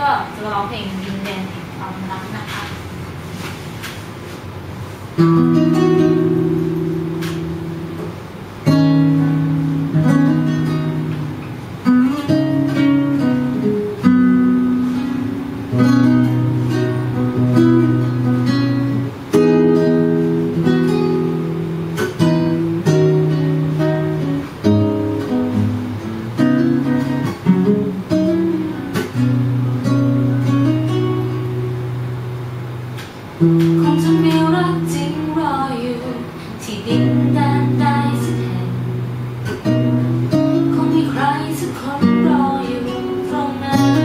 ก็จะร้องเพลงดินแดนแห่งความรักนะคะ คงจะมีรักจริงรออยู่ที่ดินแดนใดสักแห่งคงมีใครสักคนรออยู่ตรงนั้น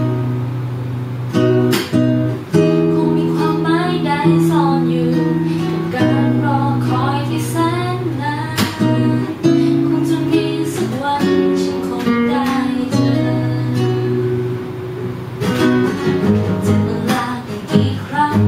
คงมีความหมายใดซ่อนอยู่กับการรอคอยที่แสนนานคงจะมีสักวันฉันคงได้เจอจะมาลากันกี่ครั้ง